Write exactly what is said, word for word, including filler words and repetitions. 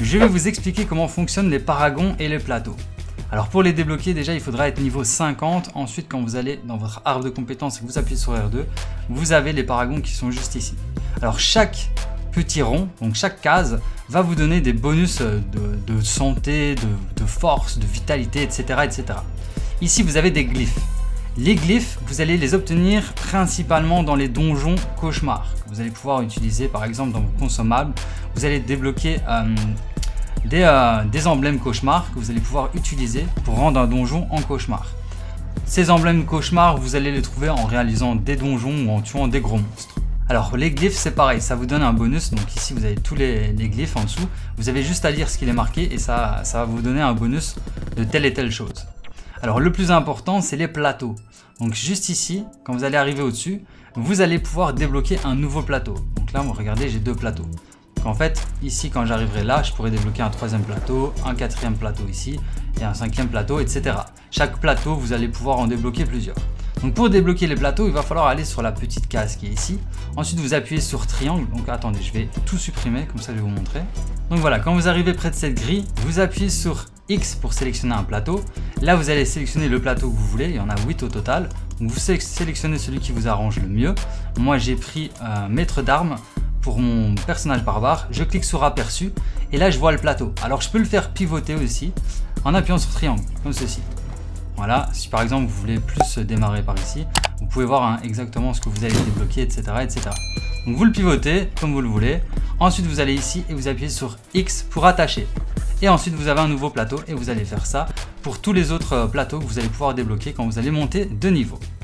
je vais vous expliquer comment fonctionnent les paragons et les plateaux. Alors pour les débloquer, déjà il faudra être niveau cinquante. Ensuite, quand vous allez dans votre arbre de compétences et que vous appuyez sur R deux, vous avez les paragons qui sont juste ici. Alors chaque petit rond, donc chaque case, va vous donner des bonus de, de santé, de, de force, de vitalité, et cetera, et cetera. Ici, vous avez des glyphes. Les glyphes, vous allez les obtenir principalement dans les donjons cauchemars. Vous allez pouvoir utiliser par exemple dans vos consommables. Vous allez débloquer euh, des, euh, des emblèmes cauchemars que vous allez pouvoir utiliser pour rendre un donjon en cauchemar. Ces emblèmes cauchemars, vous allez les trouver en réalisant des donjons ou en tuant des gros monstres. Alors les glyphes, c'est pareil, ça vous donne un bonus. Donc ici vous avez tous les, les glyphes en dessous. Vous avez juste à lire ce qu'il est marqué et ça, ça va vous donner un bonus de telle et telle chose. Alors le plus important, c'est les plateaux. Donc juste ici, quand vous allez arriver au-dessus, vous allez pouvoir débloquer un nouveau plateau. Donc là, regardez, j'ai deux plateaux. Donc en fait, ici, quand j'arriverai là, je pourrai débloquer un troisième plateau, un quatrième plateau ici et un cinquième plateau, et cetera. Chaque plateau, vous allez pouvoir en débloquer plusieurs. Donc pour débloquer les plateaux, il va falloir aller sur la petite case qui est ici. Ensuite, vous appuyez sur triangle. Donc attendez, je vais tout supprimer, comme ça je vais vous montrer. Donc voilà, quand vous arrivez près de cette grille, vous appuyez sur X pour sélectionner un plateau. Là, vous allez sélectionner le plateau que vous voulez. Il y en a huit au total. Donc vous sélectionnez celui qui vous arrange le mieux. Moi, j'ai pris euh, maître d'armes pour mon personnage barbare. Je clique sur aperçu et là, je vois le plateau. Alors, je peux le faire pivoter aussi en appuyant sur triangle, comme ceci. Voilà, si par exemple vous voulez plus démarrer par ici, vous pouvez voir hein, exactement ce que vous allez débloquer, et cetera, et cetera. Donc vous le pivotez comme vous le voulez. Ensuite, vous allez ici et vous appuyez sur X pour attacher. Et ensuite, vous avez un nouveau plateau et vous allez faire ça pour tous les autres plateaux que vous allez pouvoir débloquer quand vous allez monter de niveau.